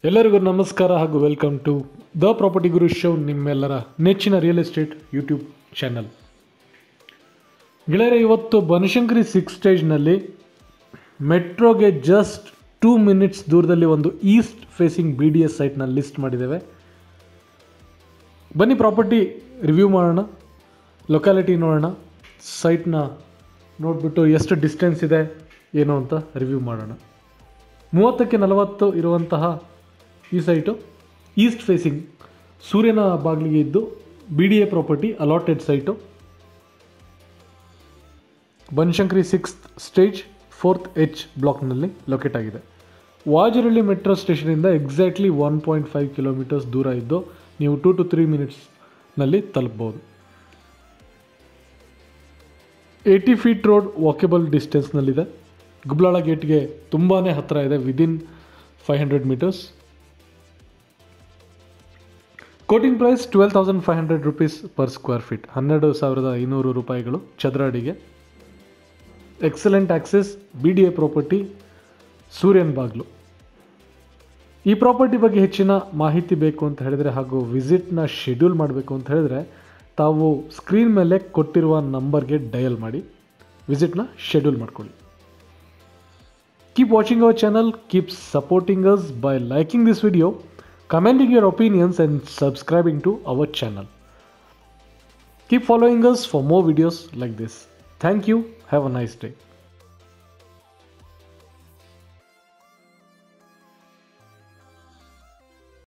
ಎಲ್ಲರಿಗೂ ನಮಸ್ಕಾರ ಹಾಗೂ welcome to the property guru show, ನಿಮ್ಮೆಲ್ಲರ ನೆಚ್ಚಿನ ರಿಯಲ್ ಎಸ್ಟೇಟ್ ಯೂಟ್ಯೂಬ್ ಚಾನಲ್. ಗೆಳೆಯರೆ, ಇವತ್ತು ಬನಶಂಕರಿ 6 ಸ್ಟೇಜ್ನಲ್ಲಿ ಮೆಟ್ರೋಗೆ ಜಸ್ಟ್ 2 ಮಿನಿಟ್ಸ್ ದೂರದಲ್ಲಿ ಒಂದು ಈಸ್ಟ್ ಫೇಸಿಂಗ್ BDS ಸೈಟ್ನ ಲಿಸ್ಟ್ ಮಾಡಿದ್ದೇವೆ. ಬನ್ನಿ ಪ್ರಾಪರ್ಟಿ ರಿವ್ಯೂ ಮಾಡೋಣ, ಲೊಕ್ಯಾಲಿಟಿ ನೋಡೋಣ, ಸೈಟ್ನ ನೋಡಿಬಿಟ್ಟು ಎಷ್ಟು ಡಿಸ್ಟೆನ್ಸ್ ಇದೆ ಏನು ಅಂತ ರಿವ್ಯೂ ಮಾಡೋಣ. 30ಕ್ಕೆ 40 ಇರುವಂತಹ ಈ ಸೈಟು ಈಸ್ಟ್ ಫೇಸಿಂಗ್ ಸೂರ್ಯನ ಬಾಗಿಲಿಗೆ ಇದ್ದು BDA property allotted site. Banashankari 6th stage 4th H ಬ್ಲಾಕ್ನಲ್ಲಿ ಲೊಕೇಟ್ ಆಗಿದೆ. ವಾಜರಳ್ಳಿ ಮೆಟ್ರೋ ಸ್ಟೇಷನಿಂದ ಎಕ್ಸಾಕ್ಟ್ಲಿ 1.5 ಕಿಲೋಮೀಟರ್ಸ್ ದೂರ ಇದ್ದು ನೀವು 2 to 3 ಮಿನಿಟ್ಸ್ನಲ್ಲಿ ತಲುಪ್ಬೋದು. 80 ಫೀಟ್ ರೋಡ್ ವಾಕೆಬಲ್ ಡಿಸ್ಟೆನ್ಸ್ನಲ್ಲಿದೆ. ಗುಬ್ಲಾಳ ಗೇಟ್ಗೆ ತುಂಬಾ ಹತ್ತಿರ ಇದೆ, within 500 metres. Quoting price 12,500 rupees per square feet, 12,500 ರೂಪಾಯಿಗಳು ಚದರ ಅಡಿಗೆ. ಎಕ್ಸಲೆಂಟ್ ಆಕ್ಸೆಸ್, BDA ಪ್ರಾಪರ್ಟಿ, ಸೂರ್ಯನ ಬಾಗಿಲು. ಈ ಪ್ರಾಪರ್ಟಿ ಬಗ್ಗೆ ಹೆಚ್ಚಿನ ಮಾಹಿತಿ ಬೇಕು ಅಂತ ಹೇಳಿದರೆ ಹಾಗೂ ವಿಸಿಟ್ನ ಶೆಡ್ಯೂಲ್ ಮಾಡಬೇಕು ಅಂತ ಹೇಳಿದರೆ ತಾವು ಸ್ಕ್ರೀನ್ ಮೇಲೆ ಕೊಟ್ಟಿರುವ ನಂಬರ್ಗೆ ಡಯಲ್ ಮಾಡಿ ವಿಸಿಟ್ನ ಶೆಡ್ಯೂಲ್ ಮಾಡ್ಕೊಳ್ಳಿ. Keep watching our channel, keep supporting us by liking this video, commenting your opinions and subscribing to our channel. Keep following us for more videos like this. Thank you. Have a nice day.